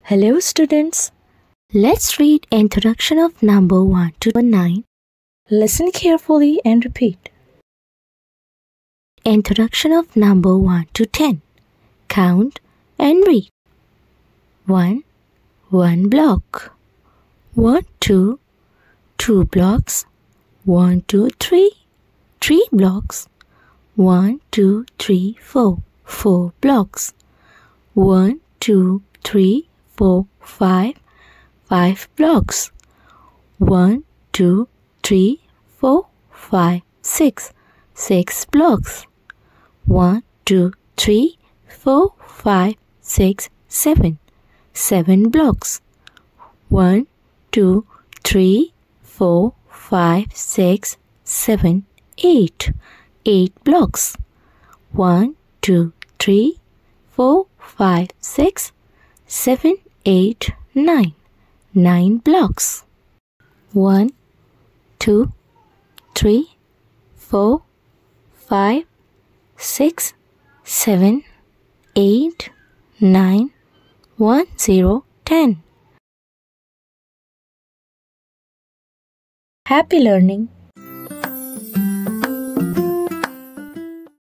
Hello students. Let's read introduction of number 1 to 9. Listen carefully and repeat. Introduction of number 1 to 10. Count and read. 1. 1 block. 1, 2. 2 blocks. 1, 2, 3. 3 blocks. 1, 2, 3, 4. 4 blocks. 1, 2, 3, 4, 5. 5 blocks. 1, 2, 3, 4, 5, 6. 6 blocks. 1, 2, 3, 4, 5, 6, 7. 7 blocks. 1, 2, 3, 4, 5, 6, 7, 8. 8 blocks. 1, 2, 3, 4, 5, 6, 7, 8, 9. 9 blocks. 1, 2, 3, 4, 5, 6, 7, 8, 9, 1, 0, 10. Happy learning!